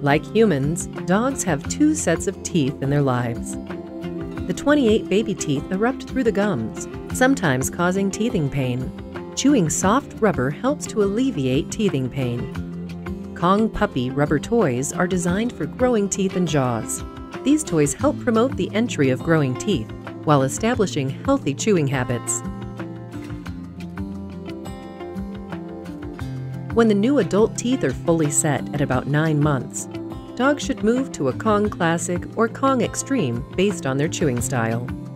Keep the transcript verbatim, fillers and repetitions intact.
Like humans, dogs have two sets of teeth in their lives. The twenty-eight baby teeth erupt through the gums, sometimes causing teething pain. Chewing soft rubber helps to alleviate teething pain. Kong puppy rubber toys are designed for growing teeth and jaws. These toys help promote the entry of growing teeth while establishing healthy chewing habits. When the new adult teeth are fully set at about nine months, dogs should move to a Kong Classic or Kong Extreme based on their chewing style.